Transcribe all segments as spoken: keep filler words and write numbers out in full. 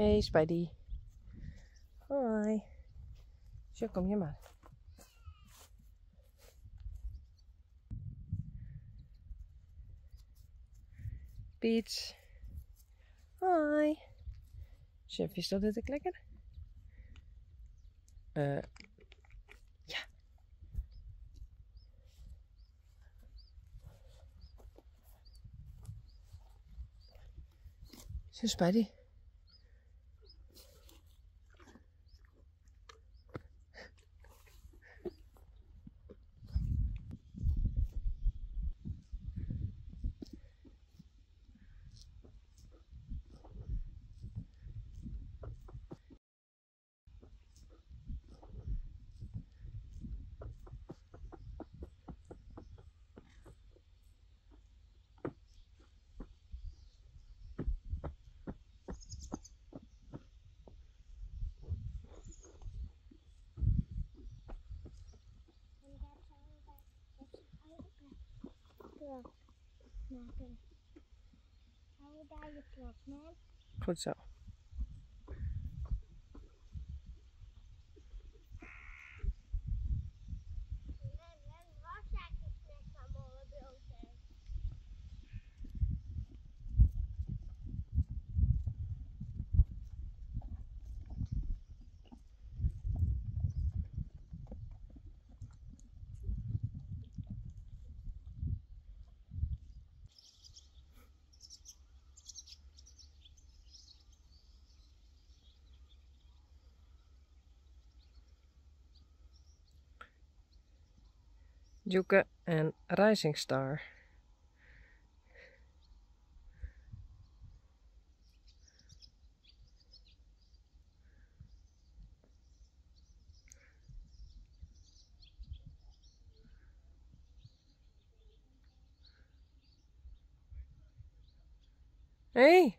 Hey Spidey. Hoi. Zo, kom hier maar. Piet. Hoi. Chef, is dat dit lekker? Eh. Uh, ja. Zo, Spidey. Maken. Hou daar je klok, man. Goed zo. Joeke en Rising Star. Hey!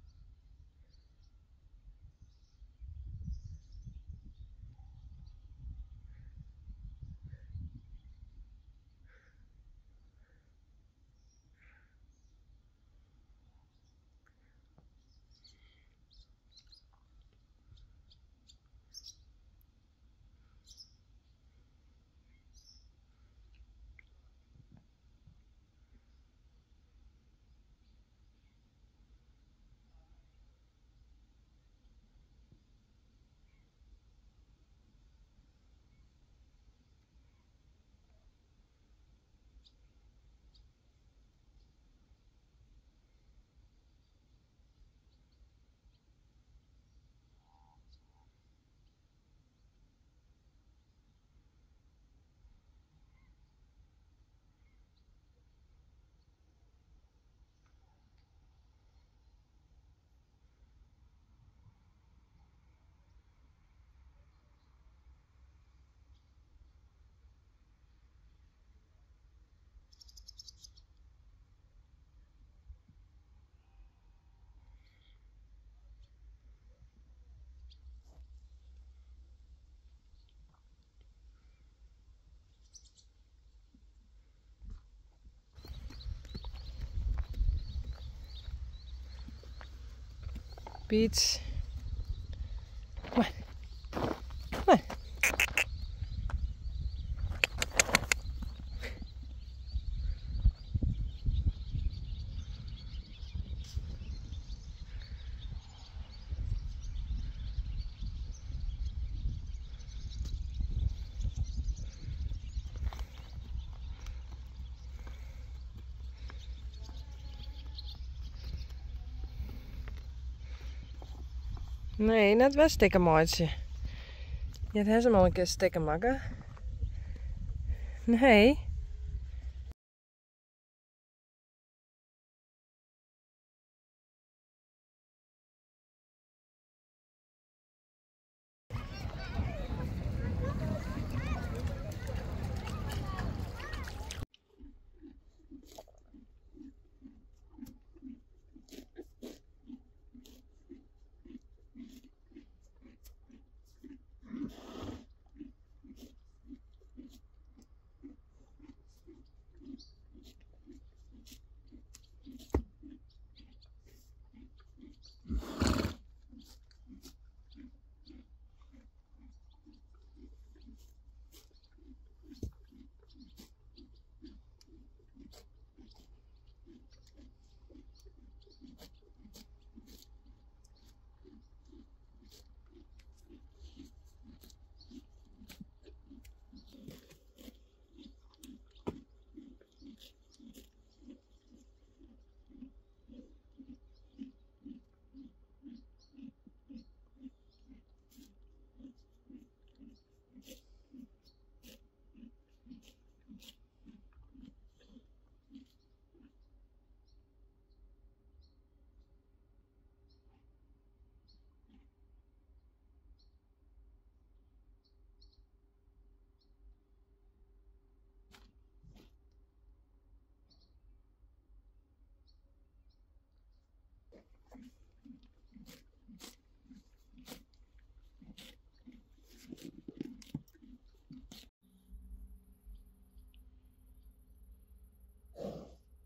Piet. Kom maar. Kom maar. Nee, net wel stikken maatje. Je hebt hem al een keer stikken maken. Nee.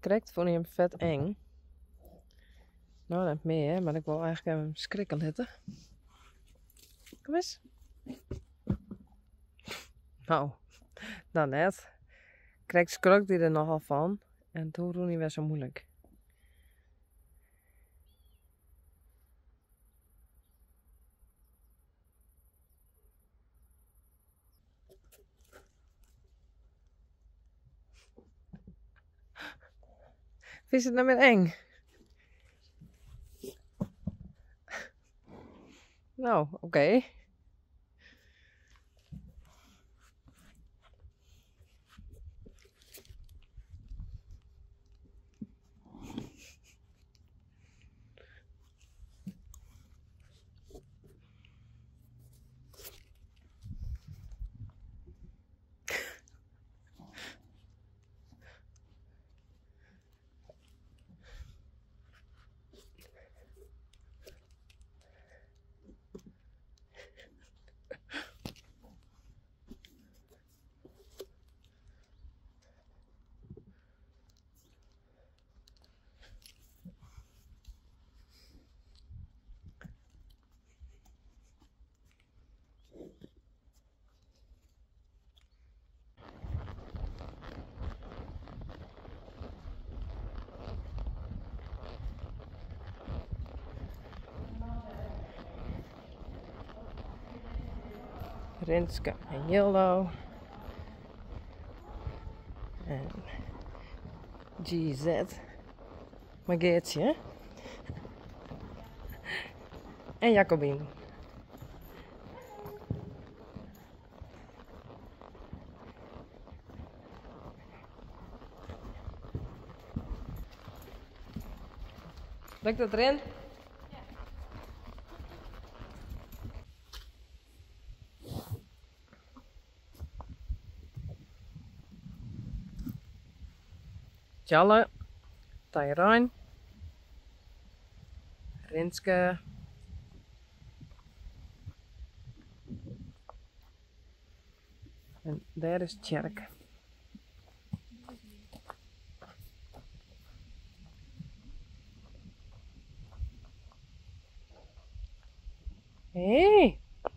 Krijgt vond hem vet eng. Nou, niet meer, maar ik wil eigenlijk even schrikken letten. Kom eens. Nou, dan net. Krijgt schrok die er nogal van. En toen roen hij weer zo moeilijk. Vind je het nou weer eng? Nou, oké. Okay. Rinske en Yellow. En G Z. Maar Geertje. En Jacobien. Lukt dat erin? Tjalle, Tyrone, Rinske, en daar is Tjerk. Hé!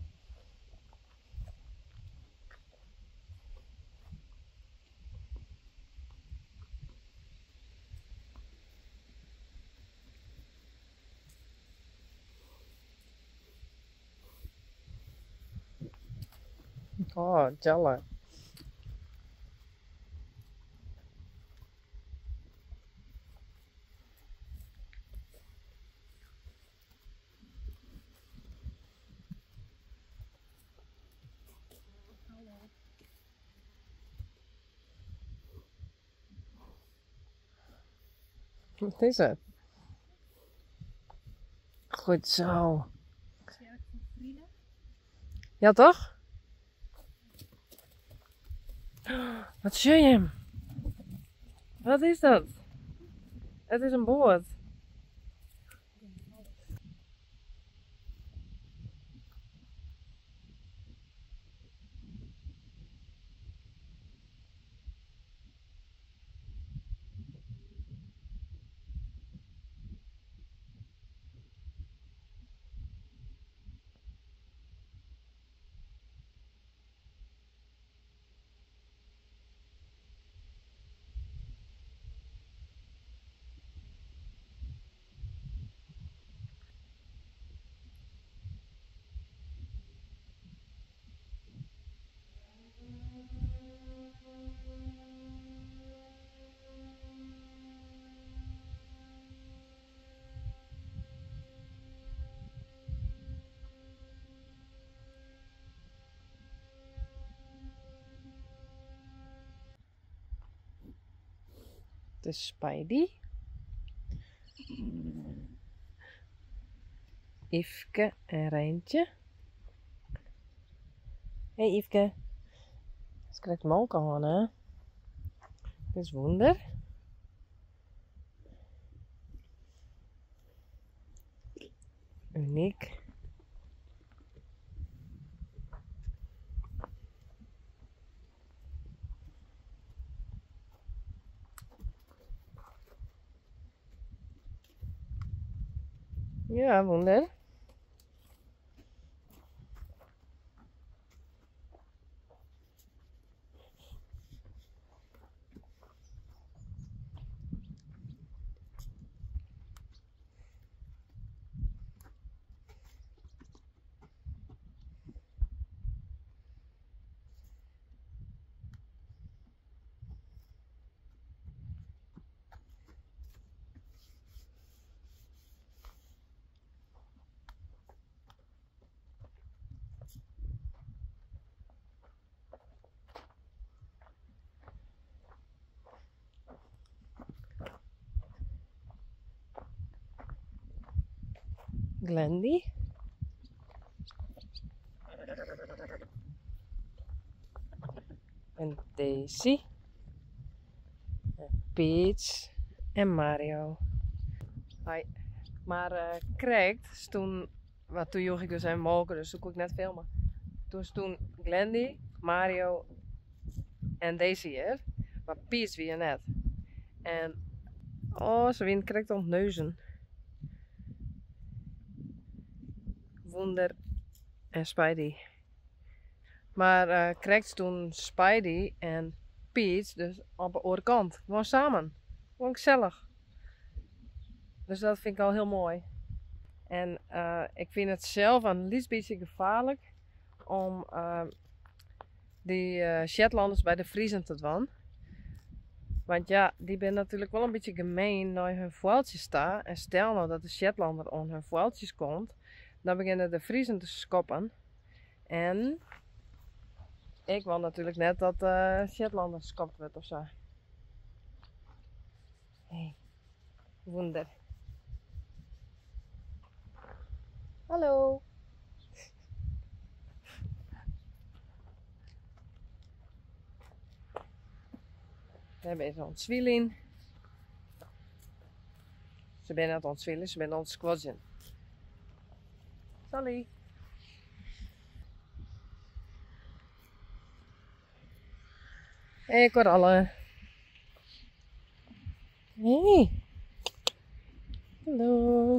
Oh, Tjalle. Wat is het? Goed zo. Ja, toch? Wat zie je hem? Wat is dat? Het is een boord. Het is Spidey. Yveske en Reintje. Hé hey, Yveske. Ze krijgt melk aan, hè? Het is wonder. Uniek. Ja, wonder. Glendy. En Daisy. En Peach. En Mario. Hi. Maar uh, krijgt toen, wat toen joeg ik dus aan molken, dus toen kon ik net filmen. Toen is toen Glendy, Mario en Daisy hier. Maar Peach weer net. En oh, ze wien krijgt ontneuzen. Wonder en Spidey. Maar uh, krijgt toen Spidey en Peach dus op de andere kant. Gewoon samen. Gewoon gezellig. Dus dat vind ik al heel mooi. En uh, ik vind het zelf een liefst beetje gevaarlijk om uh, die uh, Shetlanders bij de Friesland te doen. Want ja, die ben natuurlijk wel een beetje gemeen naar hun vuiltjes staan. En stel nou dat de Shetlander aan hun vuiltjes komt, dan beginnen de Friesen te skoppen. En ik wil natuurlijk net dat de uh, Shetlander geskopt wordt of zo. Hé, hey, wonder. Hallo. We hebben even ontzwieling. Ze zijn aan het ontzwielen, ze zijn aan het squadgen. Sally. Hé, hey, korallen. Hey. Hallo.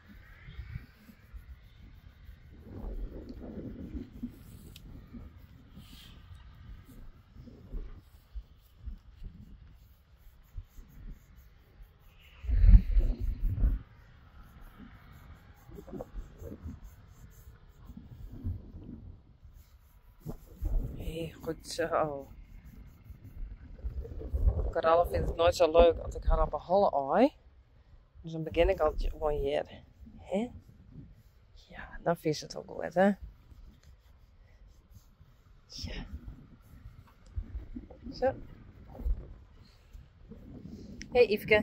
Hey, goed zo. Korallen vindt het nooit zo leuk als ik haar op een holle ooi. Dus dan begin ik altijd gewoon hier. Hè? Ja, dan vindt ze het ook goed, hè? Ja. Zo. Hey, Yveske.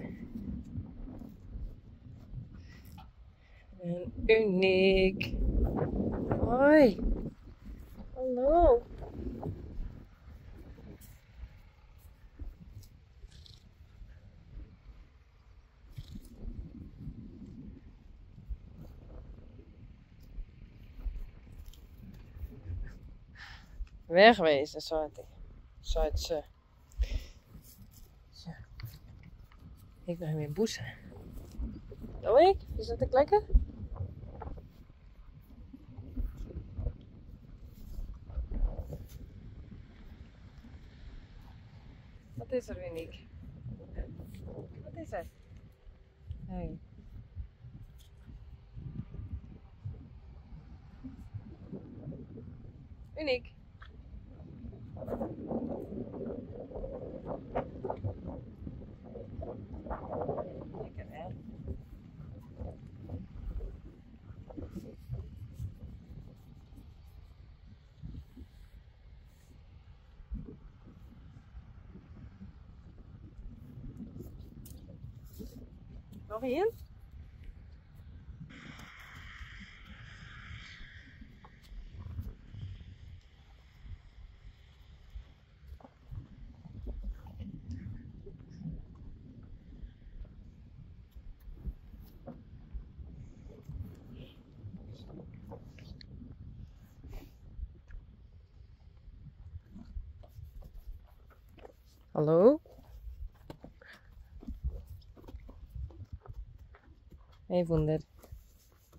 En uniek. Hoi. Hallo. Wegwezen, zei hij. Zei het ze. Zo. Ik nog weer boesen. Doe ik? Is dat ook lekker? Wat is er, uniek? Wat is er? Hey. Uniek. Lekker, hè? Nog één? Hallo? Hey, wonder.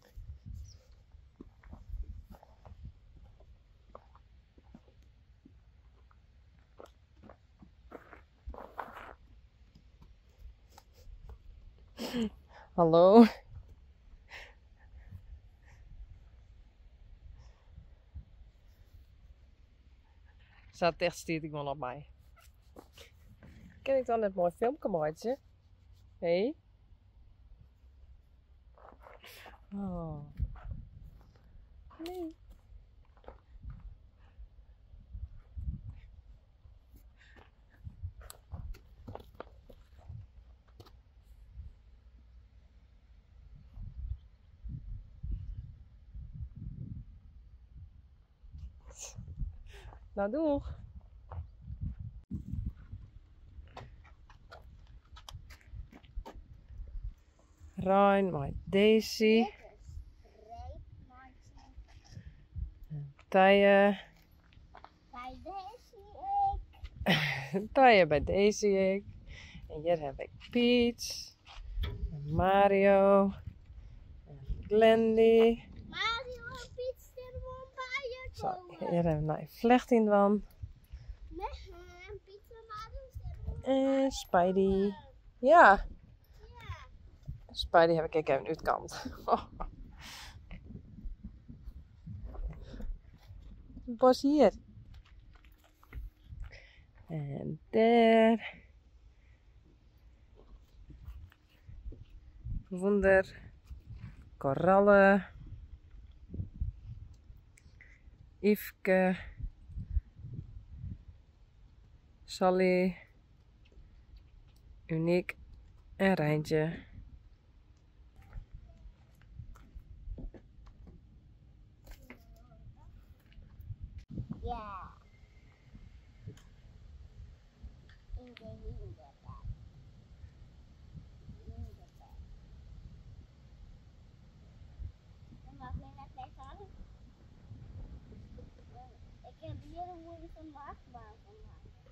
Hallo. Zat echt stiert ik wel op mij. Ken ik dan net mooi filmpje maken? Hé? Hey? Oh. Nee. Nou, doeg. Rein met Daisy. Taille. Bij deze ik. Taille bij Daisy ik. En hier heb ik Piet. En Mario. En Glendy. Mario en Piet staan gewoon bij je Zo, komen. hier hebben we een vlecht in dan. Nee, en Piet en Mario staan gewoon En Spidey. Ja. Ja. Spidey heb ik even uitkant. Oh. Bos hier. En daar. Wonder. Korallen. Yveske. Sally. Uniek. En Reintje. Ja. In de hinderpad. Hinderpad. Dan mag je net mee gaan. Ik heb hier een moeilijke maakbaan van maken.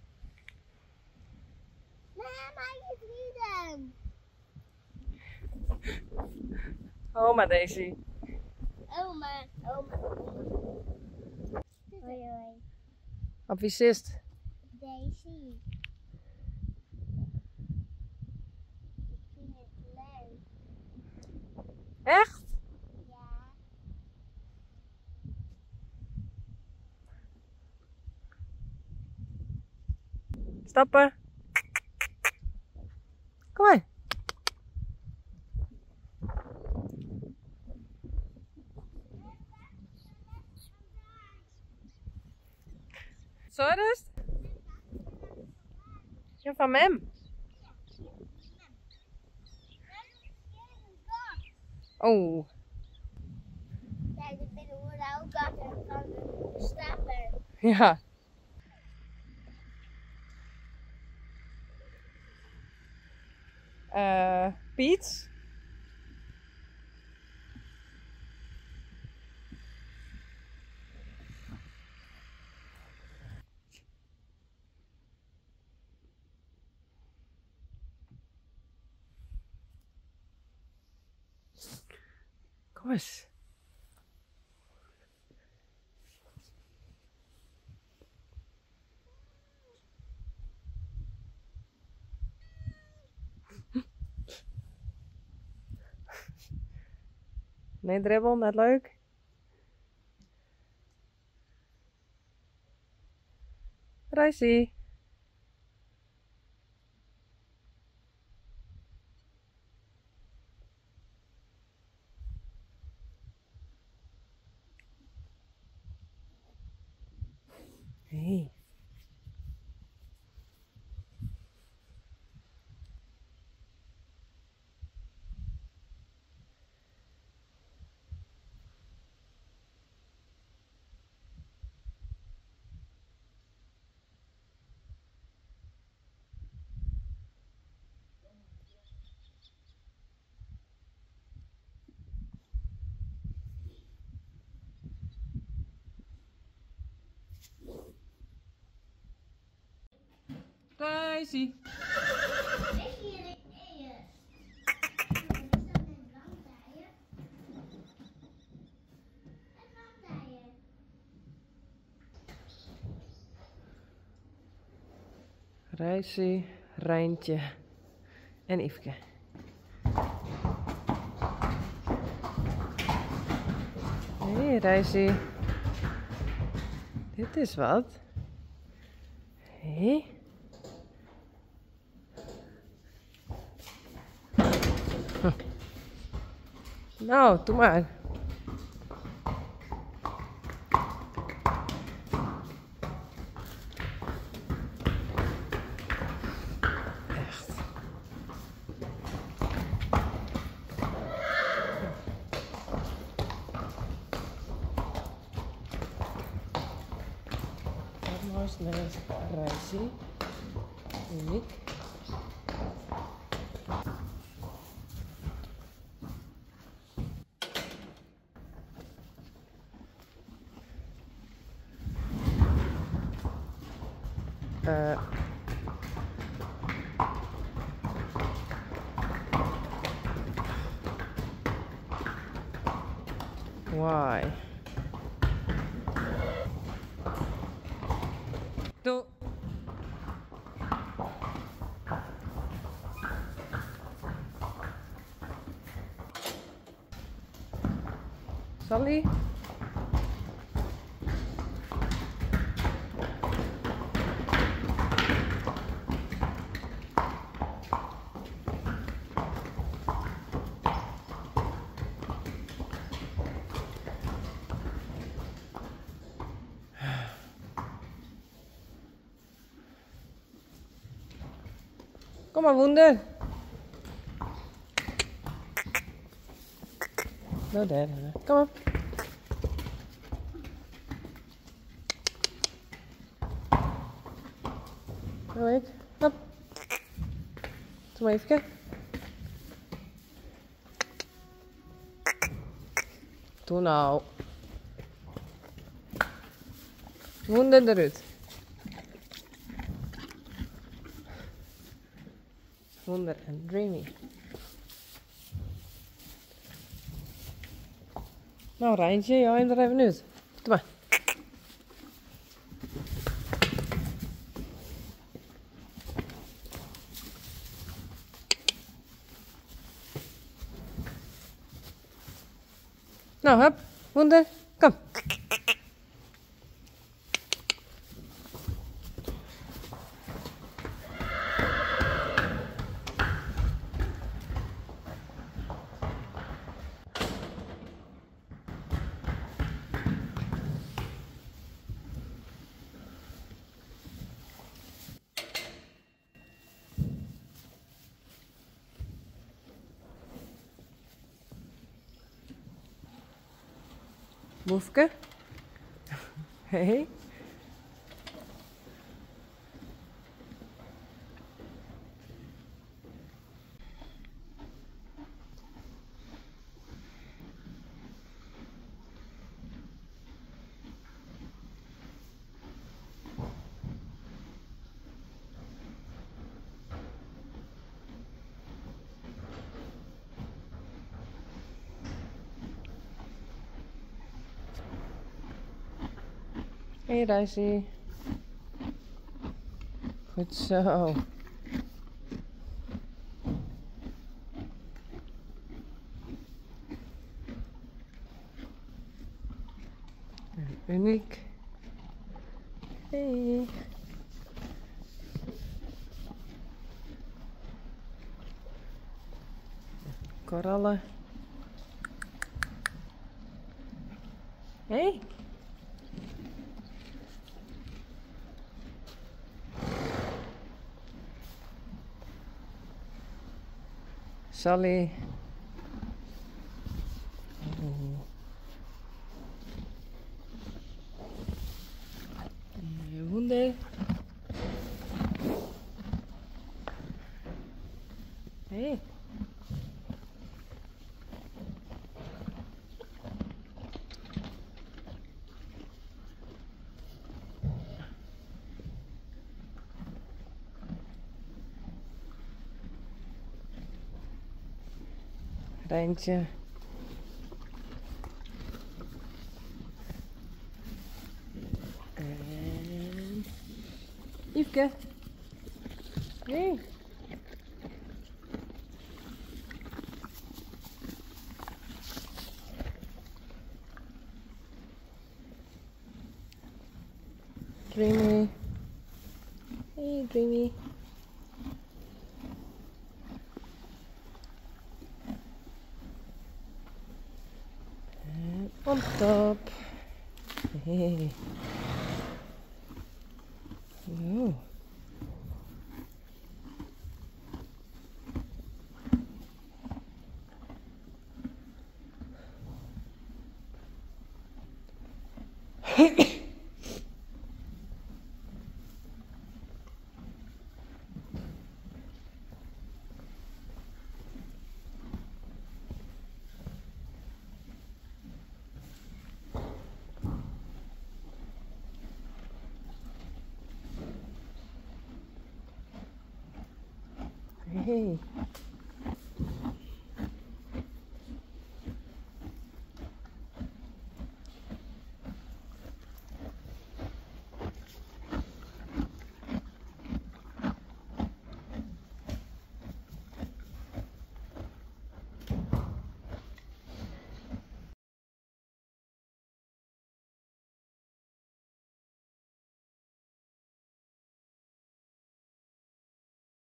Nee, maar je vrienden. Oma Daisy. Oma, oma. Hoi, hoi. Op wie zit? Daisy. Ik vind het leuk. Echt? Ja. Stappen. Kom maar. Zo dus? Ja, van mem. Oh. Kijk, ik ben hoe ook altijd van de stapel. Ja. Uh, Piet. Kom eens. Nee, dribbel, net leuk. Reisie. Hey. Reisie. Reisie, Reintje en Yveske. Hé, hey, Reisje. Dit is wat. Hé. Hey. Hm. Nou, doe maar. Echt. Farmhouse met Reisje. Uniek. Uh, why? Doe. Sally? Kom maar, Wunder. Nou, daar. Kom op. Nou, ik. Hop. Doe maar even. Doe nou. Wunder eruit. Wonder en Dreamy. Nou, Reintje, jou hem er even uit. Doe maar. Nou, hup, Wonder, kom. Boefke. Hey. Hé, hey, Reisje. Goed zo. Uniek. Hey. Korallen. Hey. Sally. Oh. Wunder. Hey. Reintje. En Yveske. Nee. Dreamy. Hey, Dreamy. And on top. Hey. No. Hey.